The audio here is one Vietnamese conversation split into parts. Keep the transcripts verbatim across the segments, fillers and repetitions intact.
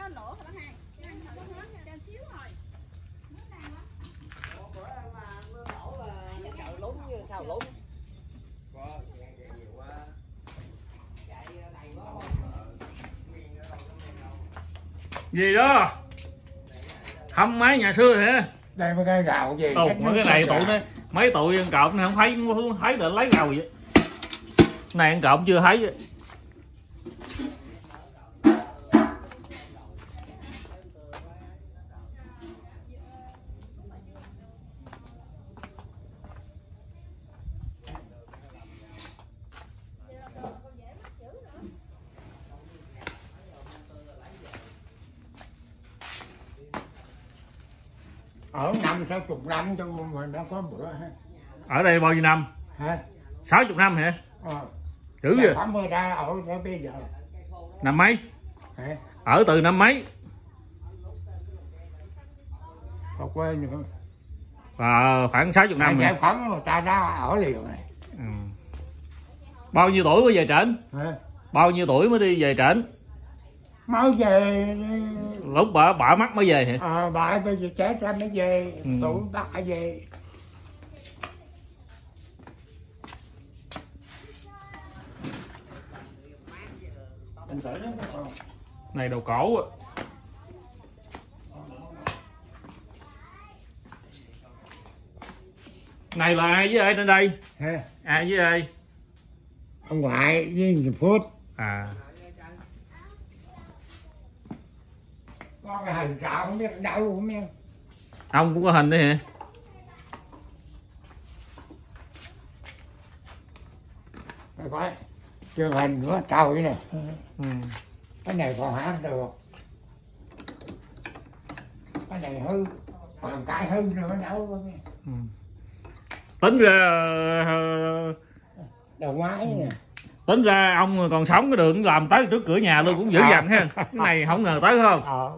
nó nửa thôi bác hai. Ăn không có hết, cho xíu thôi. Bữa mà mưa đổ là sợ lún như sao lún. Gì đó? Hâm máy nhà xưa hả? Đây mấy cái gạo gì? Ồ, mấy cái này tụi nó mấy tụi ăn trộm không thấy không thấy được lấy gạo vậy. Này ăn trộm chưa thấy vậy. Ở năm sáu chục năm cho mình đã có bữa ha. Ở đây bao nhiêu năm? Hả? Sáu chục năm hả? Ờ. Dữ vậy. Khoảng mười ra ở tới bây giờ. Năm mấy? Hả? Ở từ năm mấy? Có quên nữa. À, khoảng sáu chục năm. Giải phóng người ta đã ở liền này. Ừ. Bao nhiêu tuổi mới về trển? Hả? Bao nhiêu tuổi mới đi về trển? Mới về. Lúc bà bà mắc mới về hả? À, bà bây giờ chết ra mới về. Ừ. Tuổi bà về. Này đầu cổ á. Này là ai với ai trên đây? Hả? Ai với ai? Ông ngoại với người Phước. À. Có cái hình trạo không biết đâu luôn nha. Ông cũng có hình đấy hả? Đây coi. Chưa hình nữa trâu cái này. Ừ. Cái này còn hát được. Cái này hư. Còn cái hư nữa đâu. Ừ. Tính ra đầu ngoái nè. tính ra ông còn sống cái đường làm tới trước cửa nhà luôn cũng dữ dằn ha. Cái này không ngờ tới không? Ờ.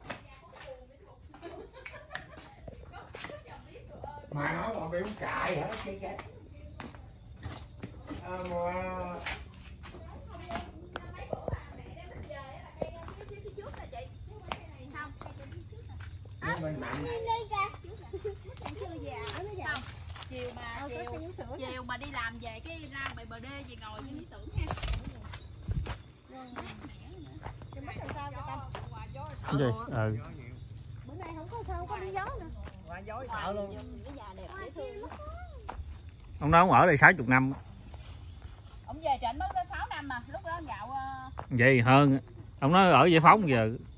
Mà nó còn bị cài hết chứ chứ. À, mà... Mình mạnh. Chiều mà chiều, chiều mà đi làm về cái ra bề bờ đê về ngồi trên lý tưởng ha. Cái mắt làm sao vậy ta? Gì? Ừ. Bữa nay không có sao có đi gió nữa. Qua gió sợ luôn. Cái nhà đẹp dễ thương lắm. Ông đó ông ở đây sáu chục năm. Ông về trển mới có sáu năm mà, lúc đó gạo Vậy hơn. Ông nói ở Giải Phóng giờ